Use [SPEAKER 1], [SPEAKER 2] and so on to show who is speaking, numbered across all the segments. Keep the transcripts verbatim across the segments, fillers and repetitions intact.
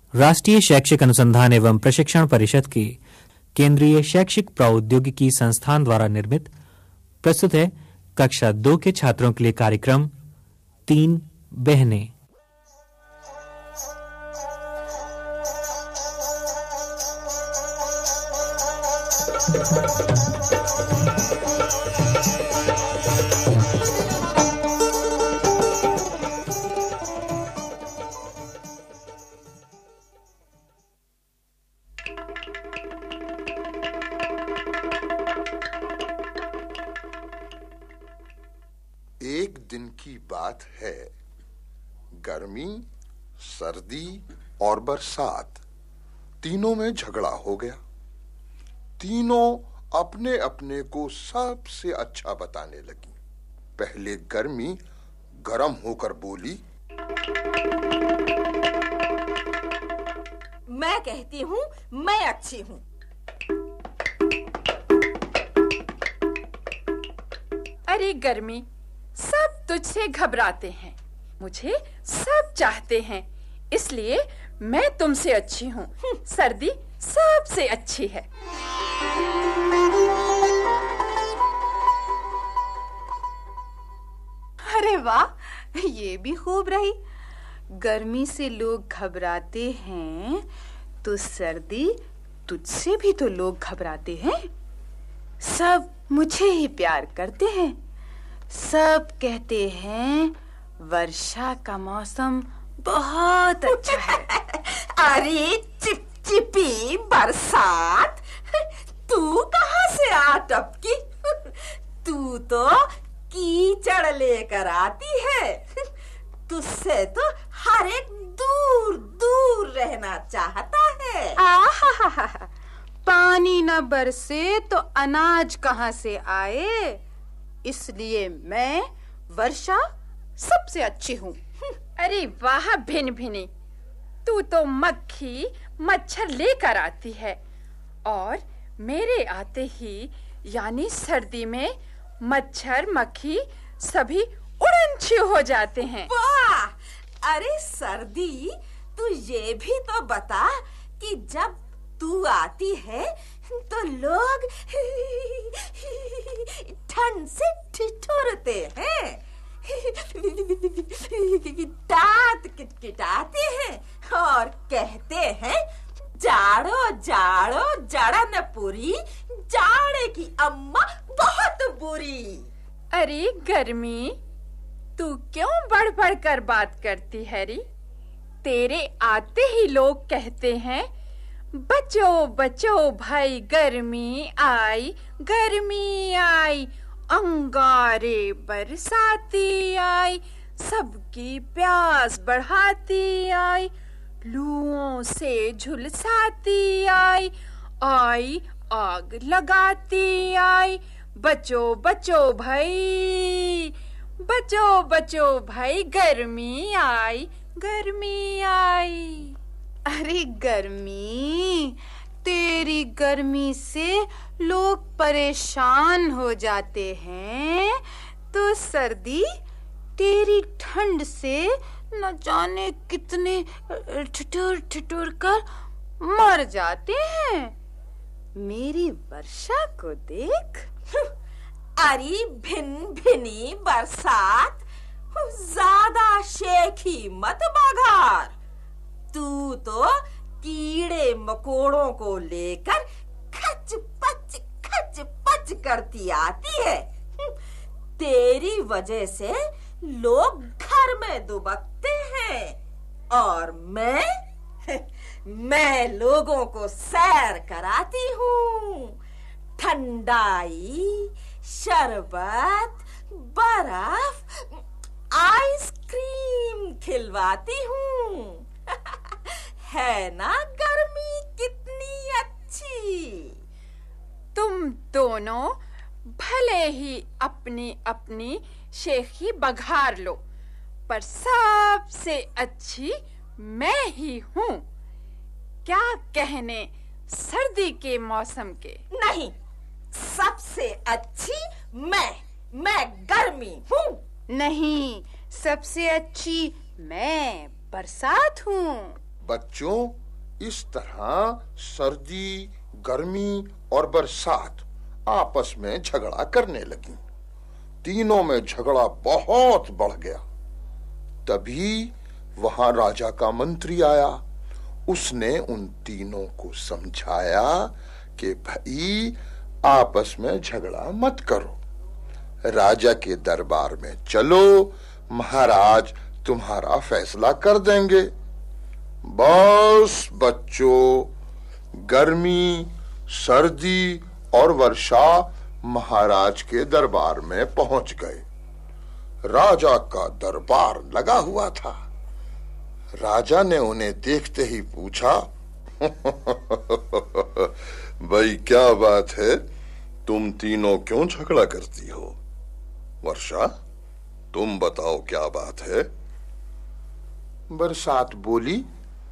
[SPEAKER 1] राष्ट्रीय शैक्षिक अनुसंधान एवं प्रशिक्षण परिषद की केंद्रीय शैक्षिक प्रौद्योगिकी संस्थान द्वारा निर्मित प्रस्तुत है कक्षा दो के छात्रों के लिए कार्यक्रम तीन बहनें।
[SPEAKER 2] एक दिन की बात है। गर्मी, सर्दी और बरसात तीनों में झगड़ा हो गया। तीनों अपने अपने को सबसे अच्छा बताने लगी। पहले गर्मी गरम होकर बोली,
[SPEAKER 3] मैं कहती हूँ मैं अच्छी हूँ।
[SPEAKER 4] अरे गर्मी, सब तुझसे घबराते हैं, मुझे सब चाहते हैं, इसलिए मैं तुमसे अच्छी हूँ। सर्दी सबसे अच्छी है।
[SPEAKER 5] अरे वाह, ये भी खूब रही। गर्मी से लोग घबराते हैं तो सर्दी तुझसे भी तो लोग घबराते हैं। सब मुझे ही प्यार करते हैं। सब कहते हैं वर्षा का मौसम बहुत अच्छा है।
[SPEAKER 3] अरे चिपचिपी बरसात, तू कहाँ से आ टपकी? तू तो कीचड़ लेकर आती है। तुझसे तो हर एक दूर दूर रहना चाहता है।
[SPEAKER 5] आहा, पानी न बरसे तो अनाज कहाँ से आए, इसलिए मैं वर्षा सबसे अच्छी हूँ।
[SPEAKER 4] अरे वाह भिन भिनी, तू तो मक्खी मच्छर लेकर आती है और मेरे आते ही यानी सर्दी में मच्छर मक्खी सभी उड़नछी हो जाते हैं।
[SPEAKER 3] वाह! अरे सर्दी, तू ये भी तो बता कि जब तू आती है तो लोग ठंड से ठिठुरते हैं, दांत किटकिटाते हैं और कहते हैं जाड़ो जाड़ो जड़नपुरी, जाड़े की अम्मा बहुत बुरी।
[SPEAKER 4] अरे गर्मी, तू क्यों बढ़ बढ़ कर बात करती है री? तेरे आते ही लोग कहते हैं बचो बचो भाई, गर्मी आई गर्मी आई, अंगारे बरसाती आई, सबकी प्यास बढ़ाती आई, लुओं से झुलसाती आई, आई आग लगाती आई, बचो बचो भाई, बचो बचो भाई, गर्मी आई गर्मी आई।
[SPEAKER 5] अरे गर्मी, तेरी गर्मी से लोग परेशान हो जाते हैं, तो सर्दी तेरी ठंड से न जाने कितने ठिठुर ठिठुर कर मर जाते हैं। मेरी वर्षा को देख।
[SPEAKER 3] अरे भिन भिनी बरसात, ज्यादा शेखी मत बघार। तू तो कीड़े मकोड़ों को लेकर खच पच खच पच करती आती है। तेरी वजह से लोग घर में दुबकते हैं और मैं मैं लोगों को सैर कराती हूँ। ठंडाई, शरबत, बर्फ, आइसक्रीम खिलवाती हूँ। है ना गर्मी कितनी अच्छी?
[SPEAKER 4] तुम दोनों भले ही अपनी अपनी शेखी बघार लो, पर सबसे अच्छी मैं ही हूँ। क्या कहने सर्दी के मौसम के?
[SPEAKER 3] नहीं, सबसे अच्छी मैं मैं गर्मी हूँ।
[SPEAKER 5] नहीं, सबसे अच्छी मैं बरसात हूँ।
[SPEAKER 2] बच्चों, इस तरह सर्दी, गर्मी और बरसात आपस में झगड़ा करने लगी। तीनों में झगड़ा बहुत बढ़ गया। तभी वहां राजा का मंत्री आया। उसने उन तीनों को समझाया कि भाई आपस में झगड़ा मत करो, राजा के दरबार में चलो, महाराज तुम्हारा फैसला कर देंगे। बस बच्चों, गर्मी, सर्दी और वर्षा महाराज के दरबार में पहुंच गए। राजा का दरबार लगा हुआ था। राजा ने उन्हें देखते ही पूछा, भाई क्या बात है, तुम तीनों क्यों झगड़ा करती हो? वर्षा, तुम बताओ क्या बात है? बरसात बोली,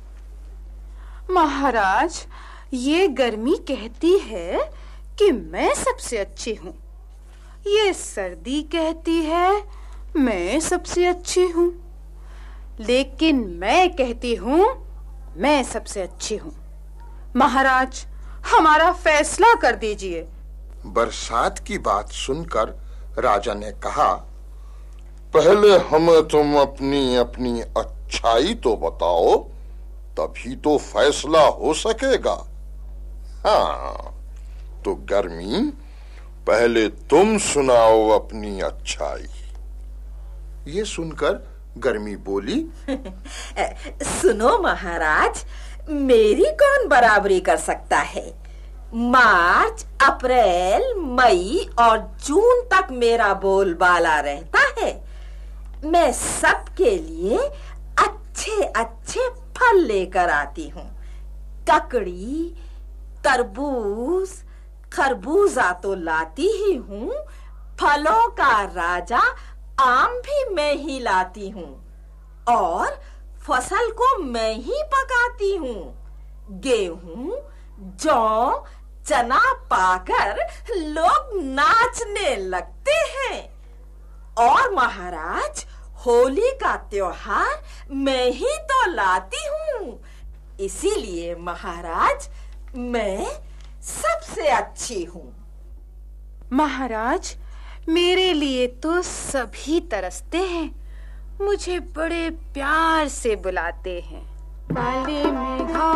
[SPEAKER 5] महाराज, ये गर्मी कहती है कि मैं सबसे अच्छी हूँ। ये सर्दी कहती है मैं सबसे अच्छी हूँ, लेकिन मैं कहती हूँ मैं सबसे अच्छी हूँ। महाराज, हमारा फैसला कर दीजिए।
[SPEAKER 2] बरसात की बात सुनकर राजा ने कहा, पहले हमें तुम अपनी अपनी अच्छाई तो बताओ, तभी तो फैसला हो सकेगा। हाँ, तो गर्मी, पहले तुम सुनाओ अपनी अच्छाई। ये सुनकर गर्मी बोली,
[SPEAKER 3] सुनो महाराज, मेरी कौन बराबरी कर सकता है? मार्च, अप्रैल, मई और जून तक मेरा बोलबाला रहता है। मैं सबके लिए अच्छे अच्छे फल लेकर आती हूँ। ककड़ी, तरबूज, खरबूजा तो लाती ही हूँ। फलों का राजा आम भी मैं ही लाती हूँ और फसल को मैं ही पकाती हूँ। गेहूं, जौ, चना पाकर लोग नाचने लगते हैं। और महाराज, होली का त्योहार मैं ही तो लाती हूँ। इसीलिए महाराज, मैं सबसे अच्छी हूँ।
[SPEAKER 5] महाराज, मेरे लिए तो सभी तरसते हैं, मुझे बड़े प्यार से बुलाते हैं। काले मेघा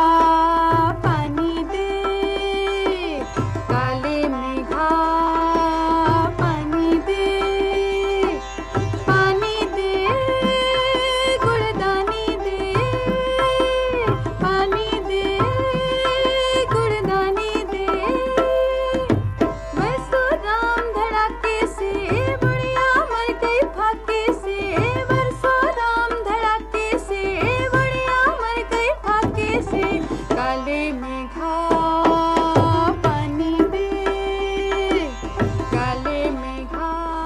[SPEAKER 5] पानी दे, काले मेघा पानी दे, पानी दे गुड़दानी दे, पानी दे गुड़दानी दे। बरसो राम धड़ाके से, बुढ़िया मर गई फाके से। बरसो राम धड़ाके से, बुढ़िया मर गई फाके से। काले मेघा पानी दे, काले मेघा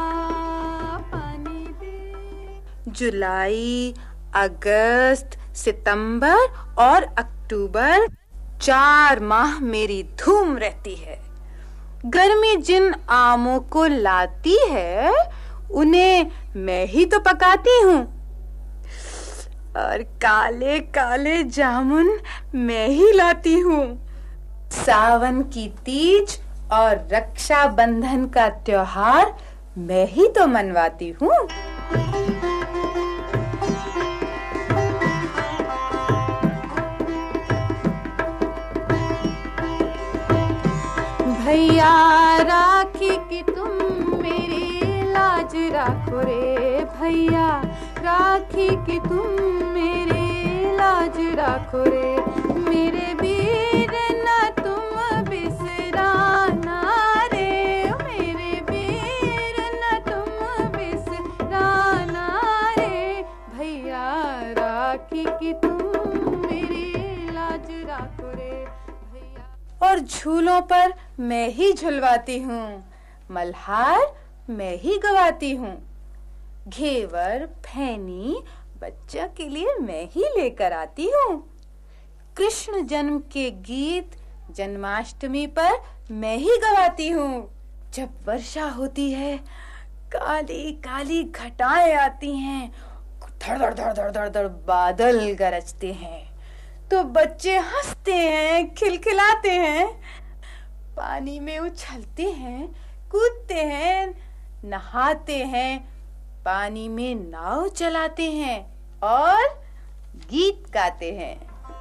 [SPEAKER 5] पानी दे। जुलाई, अगस्त, सितंबर और अक्टूबर चार माह मेरी धूम रहती है। गर्मी जिन आमों को लाती है उन्हें मैं ही तो पकाती हूँ, और काले काले जामुन मैं ही लाती हूँ। सावन की तीज और रक्षाबंधन का त्योहार मैं ही तो मनवाती हूँ। भैया राखी की तुम मेरी लाज राखो रे, भैया राखी की तुम मेरी लाज राखो रे। मेरे वीर ना तुम बिसराना रे, मेरे वीर ना तुम बिसराना रे। भैया राखी की तुम मेरी लाज राखो रे, भैया। और झूलों पर मैं ही झुलवाती हूँ, मल्हार मैं ही गवाती हूँ। घेवर, फैनी बच्चा के लिए मैं ही लेकर आती हूँ। कृष्ण जन्म के गीत जन्माष्टमी पर मैं ही गवाती हूँ। जब वर्षा होती है, काली काली घटाएं आती हैं, धड़ धड़ धड़ धड़ धड़ धड़ बादल गरजते हैं। तो बच्चे हंसते हैं, खिलखिलाते हैं, पानी में उछलते हैं, कूदते हैं, नहाते हैं, पानी में नाव चलाते हैं और गीत गाते हैं।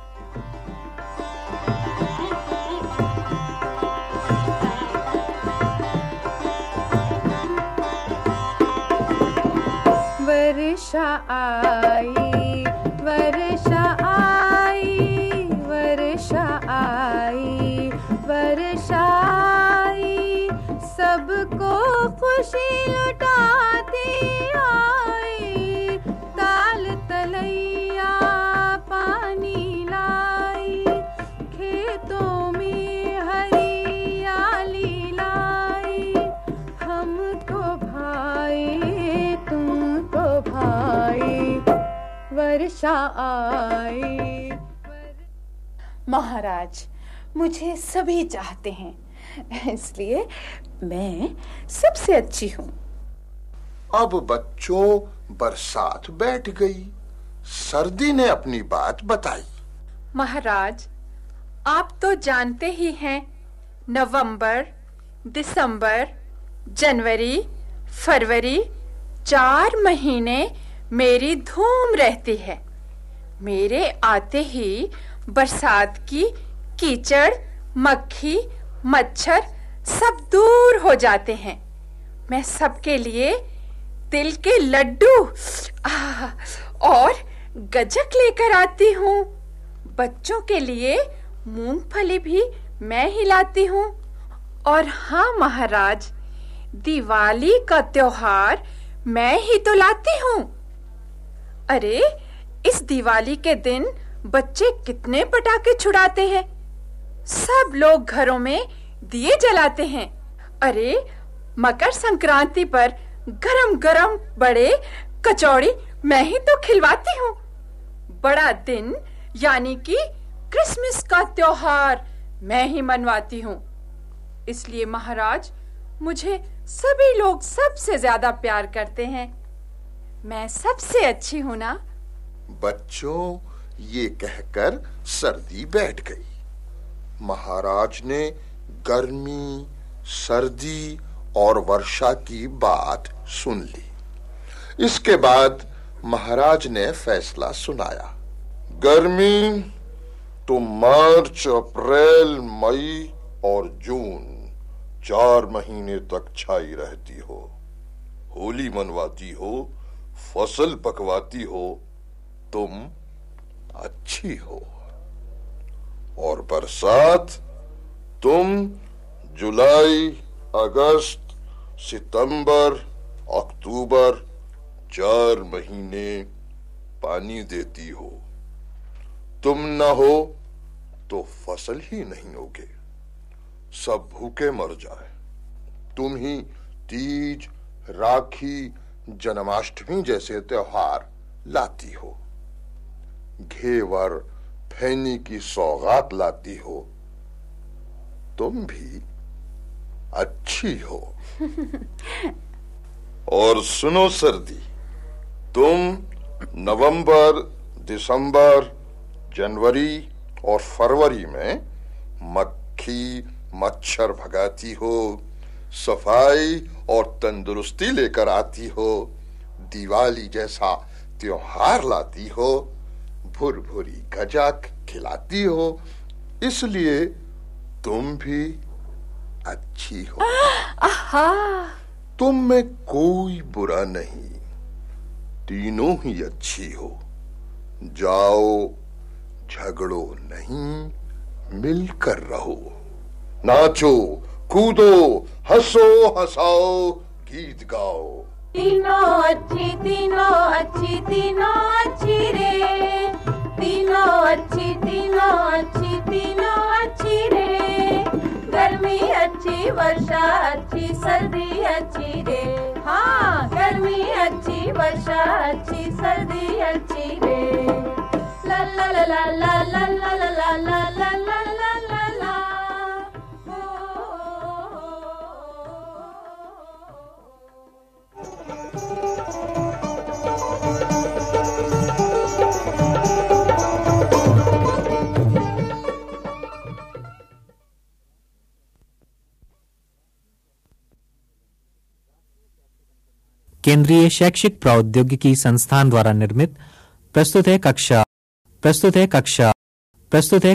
[SPEAKER 5] वर्षा आई, वर्षा आई, वर्षा आई, वर्षा आई, सबको खुशी लुटाती आई, ताल तलैया पानी लाई, खेतों में हरियाली लाई, हमको भाई तुमको भाई, वर्षा आई। महाराज, मुझे सभी चाहते हैं, इसलिए मैं सबसे अच्छी हूँ।
[SPEAKER 2] अब बच्चों, बरसात बैठ गई। सर्दी ने अपनी बात बताई।
[SPEAKER 4] महाराज, आप तो जानते ही हैं, नवंबर, दिसंबर, जनवरी, फरवरी, चार महीने मेरी धूम रहती है। मेरे आते ही बरसात की कीचड़, मक्खी, मच्छर सब दूर हो जाते हैं। मैं सबके लिए तिल के लड्डू और गज्जक लेकर आती हूँ। बच्चों के लिए मूंगफली भी मैं ही लाती हूँ। और हाँ महाराज, दिवाली का त्योहार मैं ही तो लाती हूँ। अरे, इस दिवाली के दिन बच्चे कितने पटाखे छुड़ाते हैं। सब लोग घरों में दिए जलाते हैं। अरे, मकर संक्रांति पर गरम गरम बड़े कचौड़ी मैं ही तो खिलवाती हूँ। बड़ा दिन यानी कि क्रिसमस का त्योहार मैं ही मनवाती हूँ। इसलिए महाराज, मुझे सभी लोग सबसे ज्यादा प्यार करते हैं। मैं सबसे अच्छी हूँ ना?
[SPEAKER 2] बच्चों, ये कहकर सर्दी बैठ गई। महाराज ने गर्मी, सर्दी और वर्षा की बात सुन ली। इसके बाद महाराज ने फैसला सुनाया। गर्मी तो मार्च, अप्रैल, मई और जून चार महीने तक छाई रहती हो। होली मनवाती हो, फसल पकवाती हो, तुम अच्छी हो। और बरसात तुम जुलाई, अगस्त, सितंबर, अक्टूबर चार महीने पानी देती हो। तुम न हो तो फसल ही नहीं होगे, सब भूखे मर जाए। तुम ही तीज, राखी, जन्माष्टमी जैसे त्योहार लाती हो। घेवर, फैनी की सौगात लाती हो। तुम भी अच्छी हो। और सुनो सर्दी, तुम नवंबर, दिसंबर, जनवरी और फरवरी में मक्खी, मच्छर भगाती हो, सफाई और तंदुरुस्ती लेकर आती हो, दिवाली जैसा त्योहार लाती हो, भुरभुरी गजक खिलाती हो। इसलिए तुम भी अच्छी हो।
[SPEAKER 5] आहा!
[SPEAKER 2] तुम में कोई बुरा नहीं, तीनों ही अच्छी हो। जाओ, झगड़ो नहीं, मिलकर रहो। नाचो, कूदो, हंसो, हंसाओ, गीत गाओ।
[SPEAKER 3] तीनों अच्छी, तीनों अच्छी, तीनों अच्छी रे। तीनों अच्छी, तीनों अच्छी, तीनों अच्छी रे। गर्मी अच्छी, वर्षा अच्छी, सर्दी अच्छी रे। हाँ, गर्मी अच्छी, वर्षा अच्छी, सर्दी अच्छी रे। ला ला ला ला ला ला ला ला ला ला ला ला ला ला।
[SPEAKER 1] केंद्रीय शैक्षिक प्रौद्योगिकी संस्थान द्वारा निर्मित प्रस्तुत है कक्षा प्रस्तुत है कक्षा प्रस्तुत है